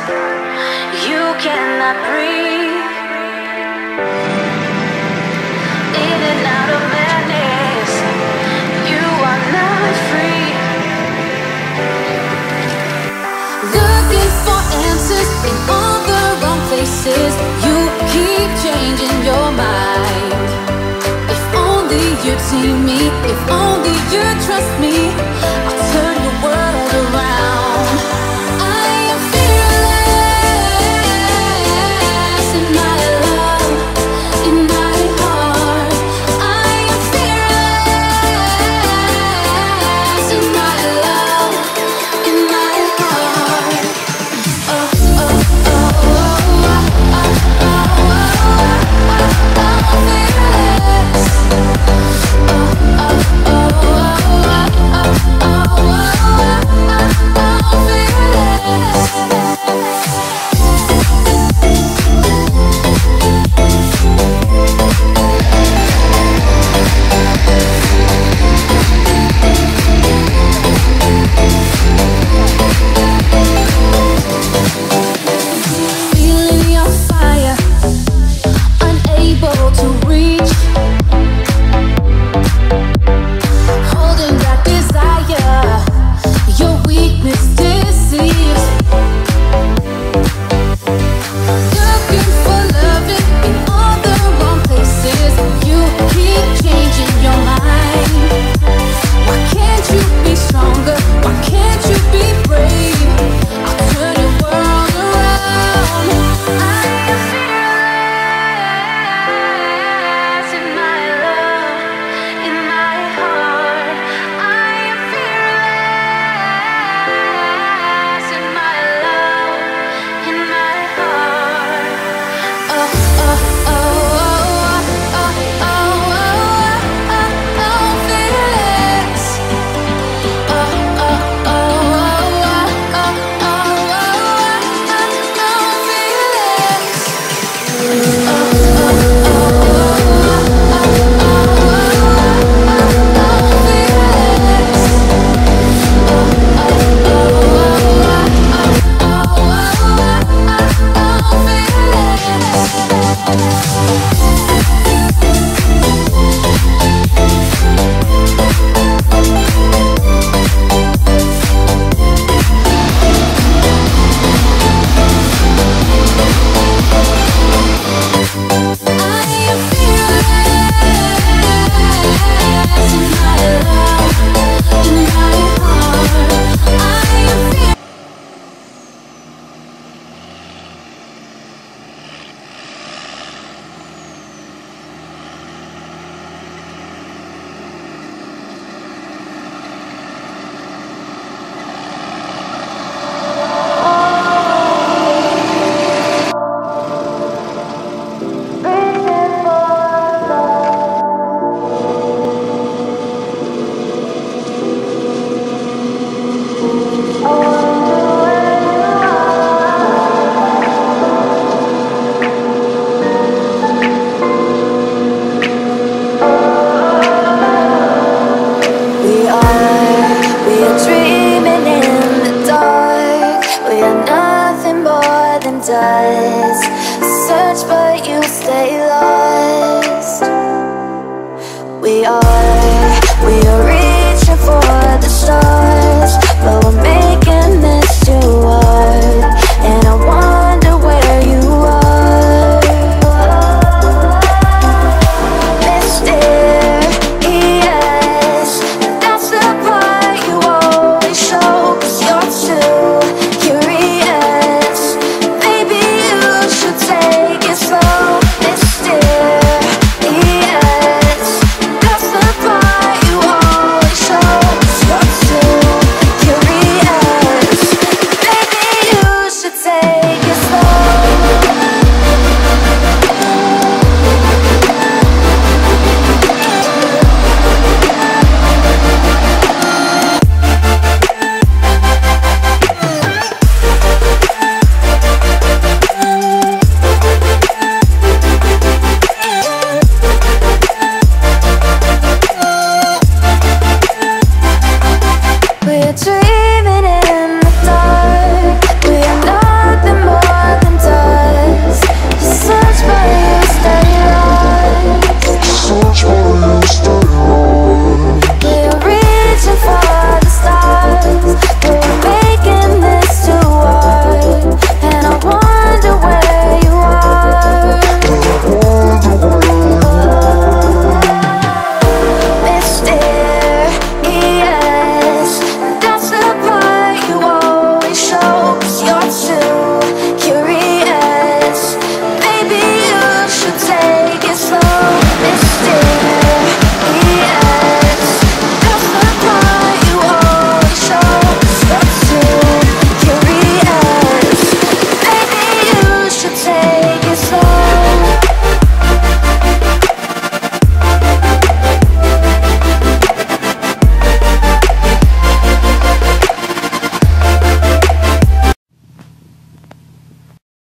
You cannot breathe. In and out of madness, you are not free. Looking for answers in all the wrong places. You keep changing your mind. If only you'd see me, if only you'd trust me, I'll turn the world around. I am fearless in my love, in my heart. I am fearless in my love, in my heart. Oh, oh, oh, oh, oh, oh, oh, I'm fearless. Oh, oh, oh, oh, feeling your fire, unable to reach, holding back desire, your weakness deceives. Looking for loving in all the wrong places. You keep changing your mind. Why can't you be stronger? Why can't you be brave? I'll turn your world around. I am fearless in my love, in my heart. I am fearless in my love, in my heart. Oh, oh, oh, oh, oh, oh, oh, oh, fearless. Oh, oh, oh, oh, oh, we are dreaming in the dark. We are nothing more than dust. Search but you stay lost. We are reaching for the stars, but we're making this too hard. And I wonder where you are, mysterious. That's the part you always show, 'cause you're too curious. Maybe you should take it slow, mysterious. That's the part you always show, 'cause you're too curious. Maybe you should take it slow. We're dreaming in